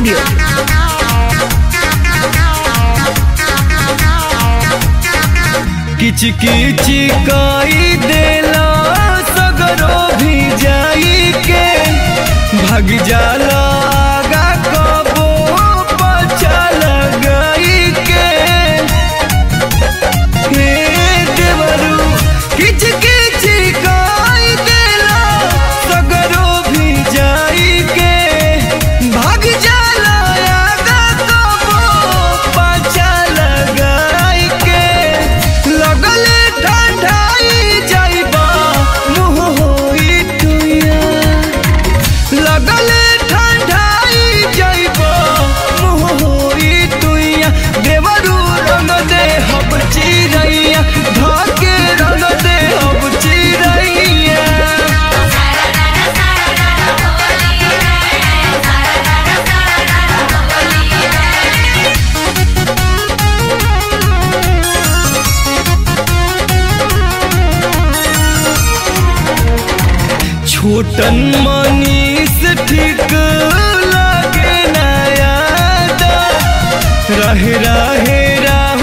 Studio. किच किच कई देला सगरो भी जाई के भाग जाला आगा कबो पचा लगाई के। हे देवरू किच किच कई देला सगरो भी जाई के भाग जाला आगा कबो पचा लगाई के। लगले ठंडाई जाइबा मुँह होई तुया, लगले ठंडाई जाइबा मुँह होई तुया। देवरू रंग दे हब चिरैया धाके रंग दे हब चिरैया। छोटन मनीष ठीक लागे नया रहे रहे राह